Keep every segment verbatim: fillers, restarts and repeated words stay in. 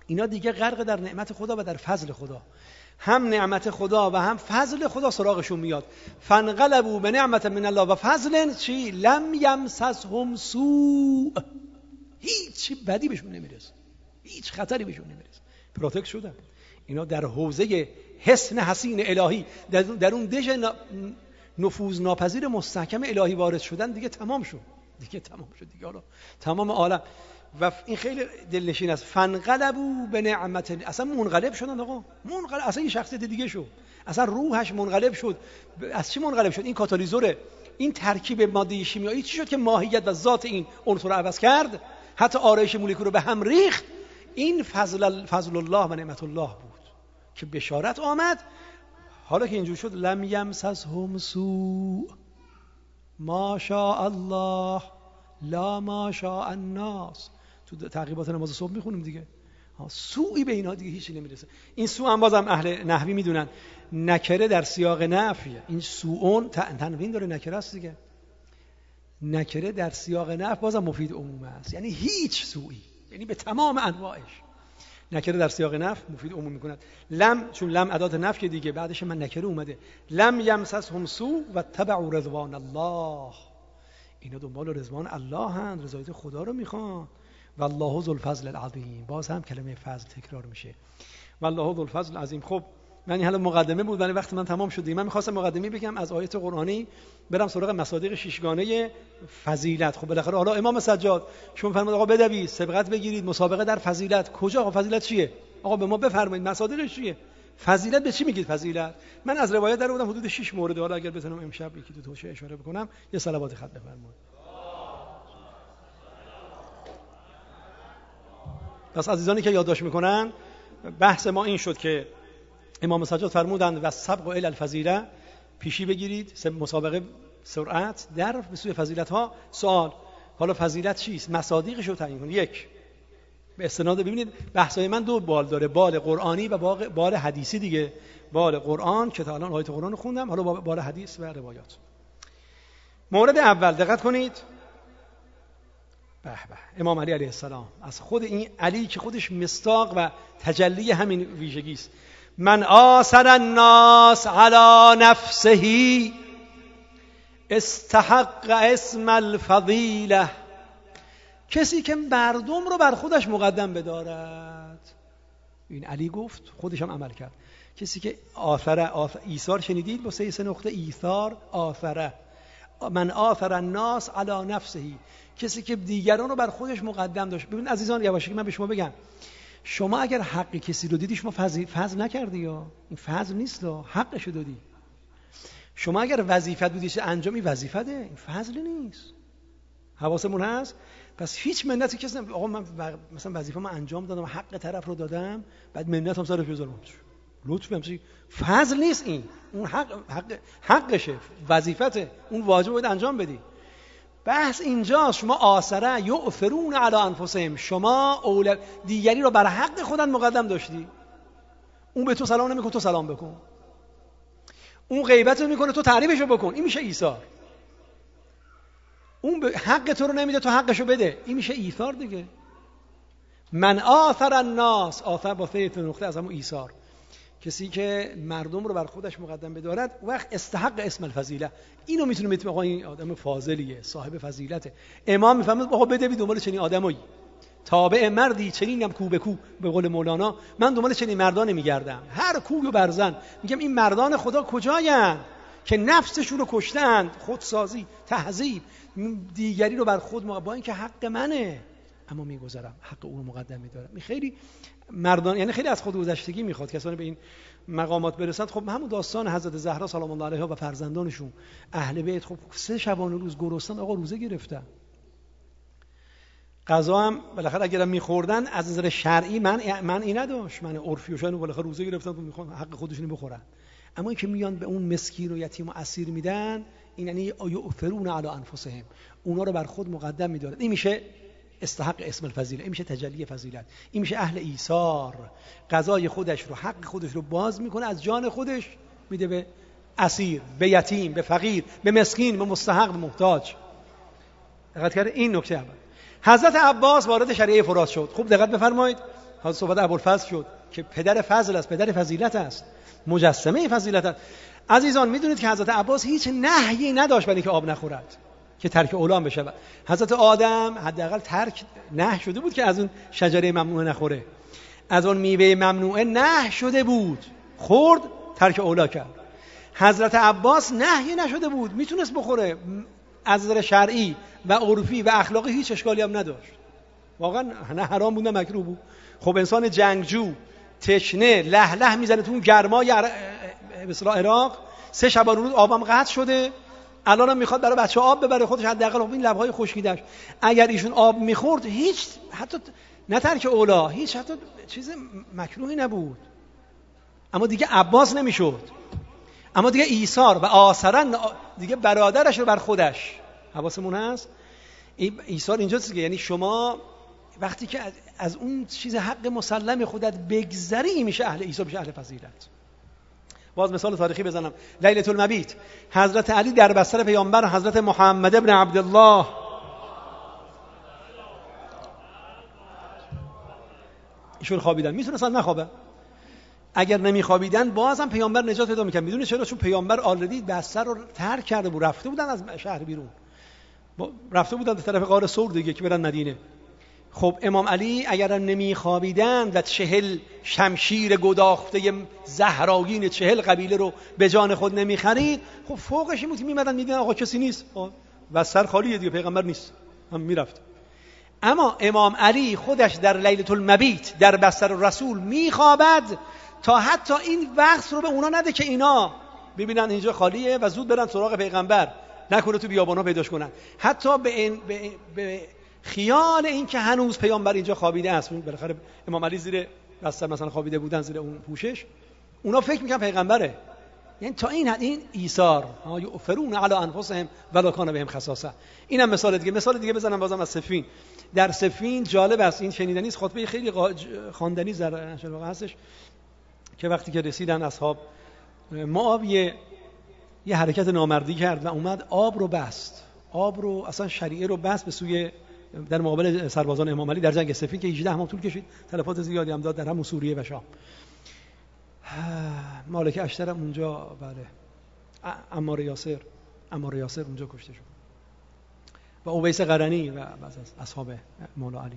اینا دیگه غرق در نعمت خدا و در فضل خدا، هم نعمت خدا و هم فضل خدا سراغشون میاد. فانقلبوا بنعمت من الله و فضل چی؟ لم یمسسهم سوء، هیچ بدی بهشون نمیرسه، هیچ خطری بهشون نمیرسه، پروتکت شدن. اینا در حوزه حسن حسین الهی، در, در اون دژ نفوذ ناپذیر مستحکم الهی وارد شدن، دیگه تمام شد، دیگه تمام شد دیگه. حالا تمام عالم و این خیلی دلنشین است. فانقلبوا بنعمت، اصلا منقلب شدن آقا، منقلب، اصلا این شخصیت دیگه شد، اصلا روحش منقلب شد. از چی منقلب شد؟ این کاتالیزوره، این ترکیب ماده شیمیایی چی شد که ماهیت و ذات این عنصر رو عوض کرد، حتی آرایش مولکول رو به هم ریخت. این فضل فضل الله و نعمت الله بود که بشارت آمد. حالا که اینجور شد لم یمسسهم سوء ما شاء الله لا ما شاء الناس، تو تعقیبات نماز صبح میخونیم دیگه. سوئی به اینا دیگه هیچی نمیرسه. این سوء هم بازم اهل نحوی میدونن نکره در سیاق نفیه. این سوءون تنوین داره، نکره است دیگه. نکره در سیاق نفی بازم مفید عموم است، یعنی هیچ سوئی، یعنی به تمام انواعش. نکره در سیاق نفی مفید عموم میکند. لم، چون لم ادات نفی دیگه، بعدش من نکره اومده. لم یمسسهم سوء و تبعوا رضوان الله، اینا دنبال رضوان الله هستند، رضایت خدا رو میخوان. والله ذو الفضل العظیم، باز هم کلمه فضل تکرار میشه. والله ذو الفضل العظیم. خب من این حالا مقدمه بود، ولی وقت من تمام شد. من میخواستم مقدمه بگم از آیات قرآنی برم سراغ مصادیق شیشگانه فضیلت. خب بالاخره حالا امام سجاد شما فرمود آقا بدوید سبقت بگیرید مسابقه در فضیلت. کجا آقا فضیلت چیه؟ آقا به ما بفرمایید مصادیقش چیه؟ فضیلت به چی میگید فضیلت؟ من از روایت در آوردم حدود شش مورد، حالا اگر بتونم امشب یکی دو تا اشاره بکنم یه صلوات خط بفرمایید. پس عزیزانی که یادداشت میکنن، بحث ما این شد که امام سجاد فرمودند و سبق الی الفضیله، پیشی بگیرید مسابقه سرعت در به سوی فضیلت ها. سوال حالا فضیلت چیست؟ مصادیقش رو تعیین کنید. یک، به استناد ببینید بحثای من دو بال داره، بال قرآنی و بال حدیثی دیگه. بال قرآن که تا الان آیات قرآن رو خوندم، حالا بال حدیث و روایات. مورد اول دقت کنید. به به امام علی علیه السلام، از خود این علی که خودش مصداق و تجلی همین ویژگی است. من آثر الناس علی نفسه استحق اسم الفضیله، کسی که مردم رو بر خودش مقدم بدارد. این علی گفت، خودش هم عمل کرد. کسی که آثر آثر ایثار شنیدید با سه سه نقطه ایثار آثره. من آثر الناس علی نفسه، کسی که دیگران رو بر خودش مقدم داشت. ببین عزیزان یواشکی من به شما بگم، شما اگر حق کسی رو دیدی شما فضل فضل نکردی، یا این فضل نیست، حقش رو دادی. شما اگر وظیفت بودی انجامی وظیفته، این فضل نیست. حواسمون هست. پس هیچ منتی کسی نمی آقا من مثلا وظیفه‌مو انجام دادم، حق طرف رو دادم، بعد منت هم سرش بذارم. لطفاً چی فضل نیست این، اون حق حق حقشه، وظیفته، اون واجب باید انجام بدی. بحث اینجاست. شما آثره یؤثرون علی انفسهم، شما اول دیگری رو بر حق خودت مقدم داشتی. اون به تو سلام نمیکنه تو سلام بکن، اون غیبت رو میکنه تو تعریفشو بکن، این میشه ایثار. اون به حق تو رو نمیده تو حقشو بده، این میشه ایثار دیگه. من آثر الناس، آثر با سه نقطه از همون ایثار، کسی که مردم رو بر خودش مقدم بدارد وقت استحق اسم الفضیله. اینو میتونه بگه آقا این آدم فاضلیه، صاحب فضیلته. امام میفهمه آقا بده بی دنبال چنین آدمایی، تابع مردی چنینم کو به کو، به قول مولانا من دنبال چنین مردان میگردم. هر کوی و برزن میگم این مردان خدا کجایند که نفسشون رو کشتند، خودسازی، تهذیب، دیگری رو بر خود مقدم، با اینکه حق منه اما میگذارم، حق اون رو مقدم میدارم. این خیلی مردان، یعنی خیلی از خود گذشتگی میخواد کسانی به این مقامات برسند. خب همون داستان حضرت زهرا سلام الله علیها و فرزندانشون اهل بیت، خب سه شبانه روز گرسنه آقا روزه گرفتن، غذا هم بالاخره اگرم میخوردن از نظر شرعی من من این نداشت، من عرفی و شان بالاخره روزه گرفتن و میخوان حق خودشون بخورن. اما این که میان به اون مسکین و یتیم و اسیر میدن، این یعنی یؤثرون علی انفسهم، اونا رو بر خود مقدم میدارن. این میشه استحق اسم الفضیله، این میشه تجلی فضیلت، این میشه اهل ایثار. غذای خودش رو، حق خودش رو باز میکنه، از جان خودش میده به اسیر، به یتیم، به فقیر، به مسکین، به مستحق، به محتاج. دقت کرد؟ این نکته اول. حضرت عباس وارد شریعه فرات شد. خوب دقت بفرمایید. حالا صحبت ابوالفضل شد که پدر فضل است، پدر فضیلت است، مجسمه فضیلت است. عزیزان میدونید که حضرت عباس هیچ نهیی نداشت برای که آب نخورد که ترک اولام بشه. حضرت آدم حداقل ترک نه شده بود که از اون شجره ممنوعه نخوره، از اون میوه ممنوعه نه شده بود، خورد ترک اولا کرد. حضرت عباس نهی نشده بود، میتونست بخوره، از نظر شرعی و عرفی و اخلاقی هیچ اشکالی هم نداشت، واقعا نه حرام بود نه مکروه بود. خب انسان جنگجو تشنه له له میزنه تو اون گرمای عر... به اصطلاح عراق، سه شبانه روز آبم قطع شده، الانم میخواد برای بچه آب ببره، خودش حداقل این لبهای خشکیده‌اش اگر ایشون آب میخورد هیچ حتی نه ترک اولا، هیچ حتی چیز مکروهی نبود. اما دیگه عباس نمیشد، اما دیگه ایثار و آثرا دیگه برادرش رو بر خودش. حواسمون هست ایثار اینجاست که یعنی شما وقتی که از اون چیز حق مسلم خودت بگذری میشه اهل ایثار، میشه اهل فضیلت. باز مثال تاریخی بزنم، لیلة المبیت، حضرت علی در بستر پیامبر حضرت محمد ابن عبدالله ایشون خوابیدن، میتونستن نخوابه، اگر نمیخوابیدن بازم پیامبر نجات پیدا میکرد. میدونه چرا؟ چون پیامبر آلردی بستر رو ترک کرده بود، رفته بودن از شهر بیرون، رفته بودن به طرف غار ثور دیگه که برن مدینه. خب امام علی اگر نمیخوابیدن و چهل شمشیر گداخته زهراگین چهل قبیله رو به جان خود نمیخرید، خب فوقش این بود که میمدن میدن آقا کسی نیست و سر خالیه دیگه، پیغمبر نیست، هم میرفت. اما امام علی خودش در لیلة المبیت در بستر رسول میخوابد تا حتی این وقت رو به اونا نده که اینا ببینن اینجا خالیه و زود برن سراغ پیغمبر، نکنه تو بیابانا پیداش کنن. حتی به, این به, به خیال این که هنوز پیامبر اینجا خوابیده است، بالاخره امام علی زیر بستر مثلا خوابیده بودن زیر اون پوشش، اونا فکر میکنن پیغمبره. یعنی تا این حد این ایثار، ها یؤثرون علی انفسهم ولو کان بهم خصاصه. اینم مثال دیگه. مثال دیگه بزنم بازم از سفین. در سفین جالب است، این شنیدنی است، خطبه خیلی خواندنی در واقع هستش که وقتی که رسیدن اصحاب معاویه یه حرکت نامردی کرد و اومد آب رو بست، آب رو اصلا شریعه رو بست به سوی در مقابل سربازان امام علی در جنگ سفین که هجده ماه طول کشید، تلفات زیادی هم داد در همون سوریه و شام. مالک اشتر اونجا، بله، عمار یاسر عمار یاسر اونجا کشته شد و اویس قرنی و بعض از اصحاب مولا علی،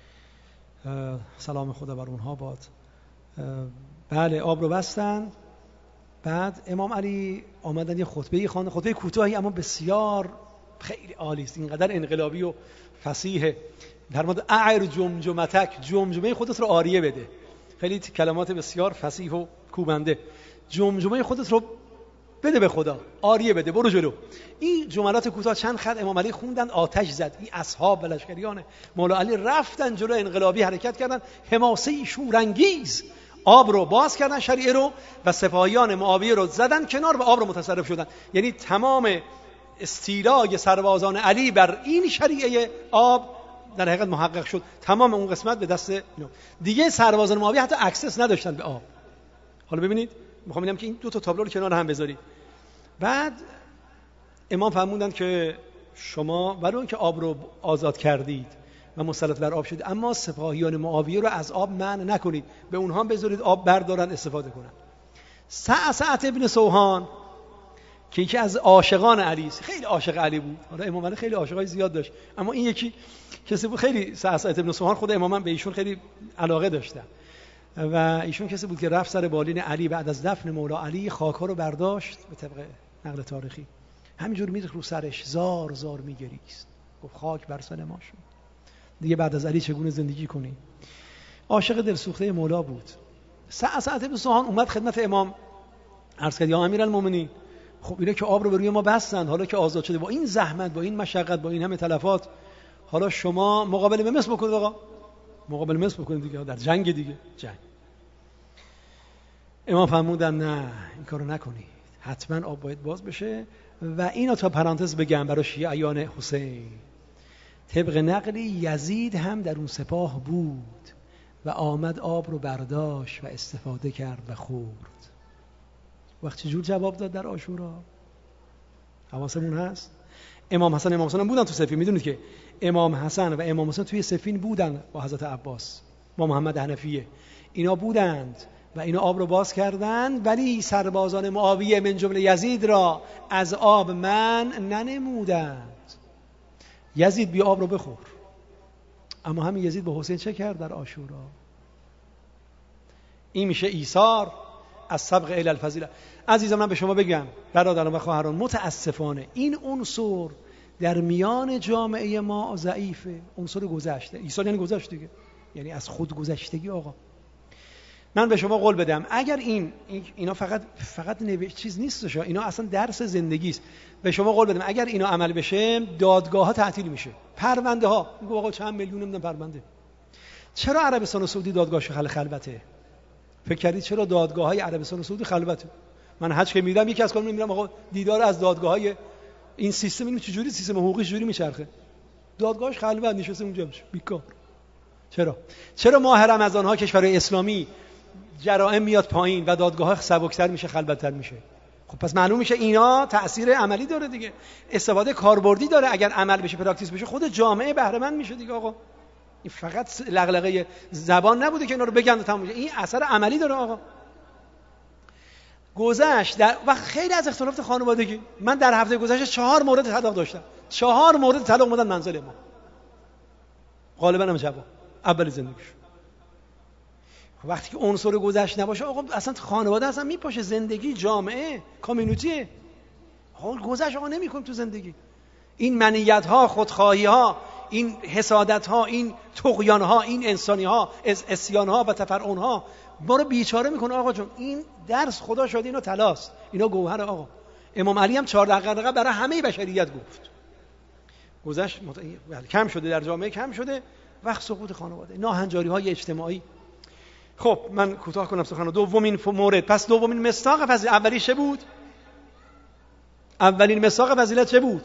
سلام خدا بر اونها باد. بله آب رو بستن. بعد امام علی آمدن یه خطبه‌ای خواند، خطبه کوتاهی اما بسیار خیلی عالی است، اینقدر انقلابی و فصیحه. در مورد اعر جمجمتک، جمجمه خودت رو عاریه بده، خیلی کلمات بسیار فصیح و کوبنده. جمجمه خودت رو بده به خدا، عاریه بده، برو جلو. این جملات کوتاه چند خط امام علی خوندن، آتش زد. این اصحاب و لشکریان مولا علی رفتن جلو، انقلابی حرکت کردن، حماسه شورانگیز آب رو باز کردن، شریعه رو، و سپاهیان معاویه رو زدن کنار و آب رو متصرف شدن. یعنی تمام استیلای سربازان علی بر این شریعه آب در حقیقت محقق شد، تمام اون قسمت به دست اینا. دیگه سربازان معاویه حتی اکسس نداشتن به آب. حالا ببینید، میخوام بگم که این دو تا تابلو رو کنار هم بذارید. بعد امام فرمودند که شما برای اینکه آب رو آزاد کردید و مسلط بر آب شدید، اما سپاهیان معاویه رو از آب منع نکنید، به اونها بذارید آب بردارن استفاده کنن. سعسعة ابن سوهان که یکی از عاشقان علی است، خیلی عاشق علی بود. حالا امام علی خیلی عاشقای زیاد داشت، اما این یکی کسی بود خیلی، سعسعة ابن سوهان، خود امام به ایشون خیلی علاقه داشتن و ایشون کسی بود که رفت سر بالین علی بعد از دفن مولا علی، خاک‌ها رو برداشت، به طبق نقل تاریخی همینجور میریخت رو سرش، زار زار میگریست، گفت خاک بر سر ما شد، دیگه بعد از علی چگونه زندگی کنی. عاشق دلسوخته مولا بود. سعسعة ابن سوهان اومد خدمت امام، عرض کرد یا امیرالمومنین، خب اینا که آب رو به روی ما بستن، حالا که آزاد شده با این زحمت، با این مشقت، با این همه تلفات، حالا شما مقابله به مثل بکنید. آقا مقابله مثل بکنید دیگه، در جنگ دیگه، جنگ. امام فرمودن نه این کارو نکنید، حتما آب باید باز بشه. و اینو تا پرانتز بگم برای شیعیان حسین، طبق نقلی یزید هم در اون سپاه بود و آمد آب رو برداشت و استفاده کرد و خورد. وقت چجور جواب داد در عاشورا؟ حواسمون هست؟ امام حسن امام حسن هم بودن تو سفین. میدونید که امام حسن و امام حسن توی سفین بودن با حضرت عباس، با محمد حنفیه. اینا بودند و اینا آب رو باز کردند، ولی سربازان معاویه من جمله یزید را از آب من ننمودند. یزید بیا آب رو بخور. اما همین یزید به حسین چه کرد در عاشورا؟ این میشه ایثار از سبق الی الفضیله. عزیزان من به شما بگم برادران و خواهران، متاسفانه این عنصر در میان جامعه ما ضعیفه. عنصر گذشته. ایثار یعنی گذشت دیگه، یعنی از خود گذشتگی. آقا من به شما قول بدم اگر این اینا فقط فقط نوشت چیز نیستش، اینا اصلا درس زندگی است. به شما قول بدم اگر اینا عمل بشه دادگاه ها تعطیل میشه، پرونده ها میگه آقا چند میلیون نمیدونم پرونده. چرا عربستان سعودی دادگاهش خل خلوته؟ فکر کردید چرا دادگاه های عربستان سعودی خلوته؟ من حج که میرم یکی از کارم میرم آقا دیدار از دادگاه های این سیستم، اینو چجوری سیستم حقوقی چجوری میچرخه؟ دادگاهش خلوت نشسته اونجا میشه بیکار. چرا؟ چرا ماه رمضان ها کشورهای اسلامی جرائم میاد پایین و دادگاه ها سبکتر میشه، خلوت‌تر میشه؟ خب پس معلوم میشه اینا تأثیر عملی داره دیگه، استفاده کاربردی داره. اگر عمل بشه، پراکتیس بشه، خود جامعه بهره مند میشه دیگه. آقا این فقط لغلقه زبان نبوده که اینا رو بگن و تموم بشه، این اثر عملی داره. آقا گذشت در و خیلی از اختلافات خانوادگی، من در هفته گذشته چهار مورد طلاق داشتم، چهار مورد طلاق اومدن منزل ما، غالبا هم جواب اول زندگیش. وقتی که عنصر گذشت نباشه آقا اصلا خانواده اصلا میپاشه، زندگی، جامعه، کامیونیتی. آقا گذشت آقا نمیکنیم تو زندگی. این منیت ها، خودخواهی ها، این حسادت ها، این طغیان ها، این انسانی ها، عصیان ها و تفرعن ها ما رو بیچاره میکنه. آقا جون این درس خدا شده، اینا طلاست، اینا گوهر. آقا امام علی هم چهارده قرن برای همه بشریت گفت گذشت مت... کم شده در جامعه، کم شده وقت سقوط خانواده، ناهنجاری های اجتماعی. خب من کوتاه کنم سخن. دومین مورد، پس دومین مصداق فضیلت اولی چه بود؟ اولین مصداق فضیلت چه بود؟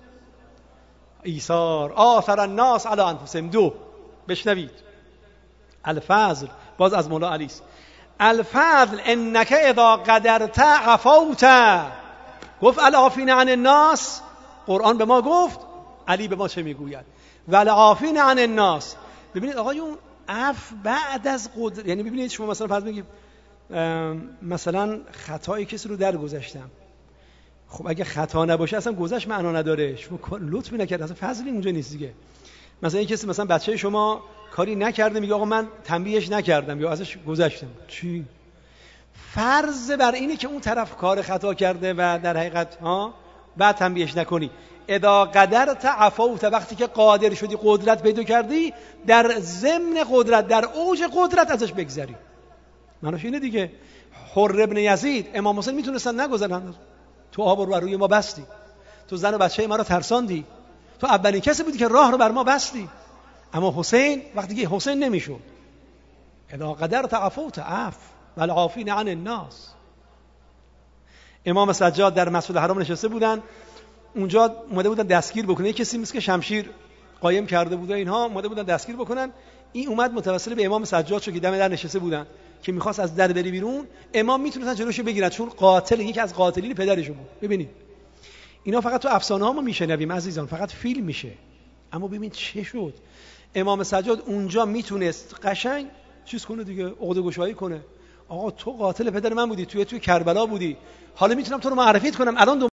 ایثار. آثر الناس علی انفسهم. دو، بشنوید. الفضل، باز از مولا علی است. الفضل انک اذا قدرت عفوت. گفت العافین عن الناس، قرآن به ما گفت، علی به ما چه میگوید؟ والعافین عن الناس. ببینید آقایون، عفو بعد از قدرت، یعنی ببینید شما مثلا فرض بگید مثلا خطای کسی رو درگذشتم، خب اگه خطا نباشه اصلا گذشت معنا نداره، شما لطفی نکرد، اصلا فضلی اونجا نیست دیگه. مثلا این کسی مثلا بچه شما کاری نکرده میگه آقا من تنبیهش نکردم یا ازش گذشتم، چی؟ فرض بر اینه که اون طرف کار خطا کرده و در حقیقت ها بعد تنبیهش نکنی. اذا قدرت عفوت، وقتی که قادر شدی، قدرت پیدا کردی، در ضمن قدرت، در اوج قدرت ازش بگذری. معناش اینه دیگه. حر ابن یزید، امام حسین میتونستن نگذرن، تو آب رو روی ما بستی، تو زن و بچه ما رو ترساندی، تو اولین کسی بودی که راه رو بر ما بستی. اما حسین وقتی که حسین نمیشد، اذا قدرت عفوت عفو والعافین عن الناس. امام سجاد در مسجد حرام نشسته بودن، اونجا اومده بودن دستگیر بکنه، کسی مثل که شمشیر قایم کرده بوده، اینها اومده بودن دستگیر بکنن. این اومد متوسل به امام سجاد شد که دم در نشسته بودن که میخواست از در بری بیرون. امام میتونستن جلوشو بگیرن چون قاتل یکی از قاتلین پدرشون بود. ببینید اینا فقط تو افسانه ها ما میشنویم عزیزان، فقط فیلم میشه. اما ببین چه شد. امام سجاد اونجا میتونست قشنگ چیز کنه دیگه، عقده گشایی کنه. آقا تو قاتل پدر من بودی، توی توی کربلا بودی، حالا میتونم تو رو معرفیت کنم، الان